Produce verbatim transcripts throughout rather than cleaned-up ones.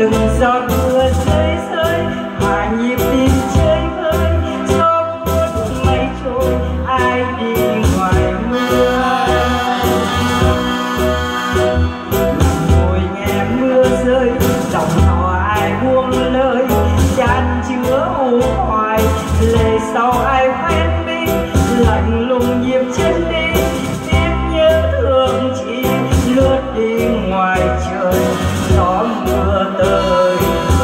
từng giọt mưa rơi rơi hòa nhịp tim chơi vơi, gió cuốn mây trôi ai đi ngoài mưa. Ngồi nghe mưa rơi giọng hò ai buông lời, chan chứa u hoài lệ sau ai quen mình, lạnh lùng nhịp chân đi tiếp nhớ thương chỉ lướt đi ngoài trời gió mưa tới.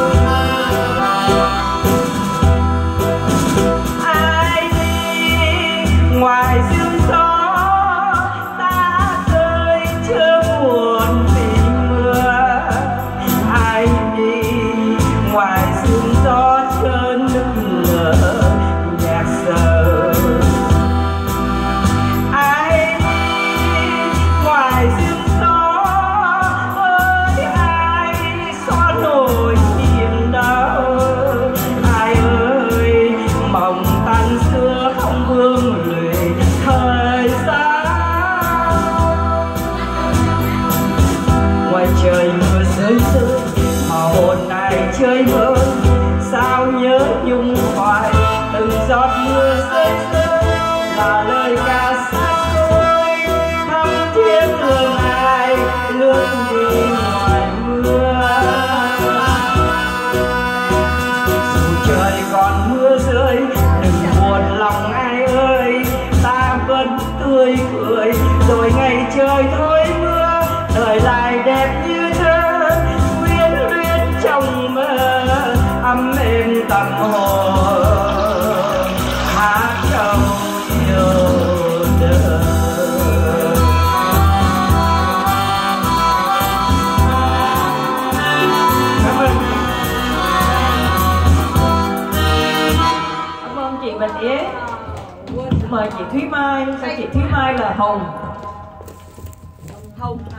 Ai đi ngoài sương gió ta rơi chớ buồn vì mưa, ai đi ngoài sương gió chớ nức nở nhạc sầu. Ai đi ngoài sương gió ơi ai xóa nỗi niềm đau, ai ơi mộng tan xưa không vương lụy thời gian. Ngoài trời mưa rơi rơi mà hồn này chơi vơi, sao nhớ nhung hoài từng giọt mưa rơi rơi là lời ca xa xôi thắm thiết thương ai lướt đi ngoài mưa. Dù trời còn mưa rơi đừng buồn lòng ai ơi, ta vẫn tươi cười rồi ngày trời thôi mưa, đời lại đẹp như thơ quyến luyến trong mơ ấm êm tâm hồn hát trong yêu đời. Cảm ơn. Cảm ơn chị Bình Yến. Mời chị Thúy Mai, sao chị Thúy Mai là Hồng. Hồng.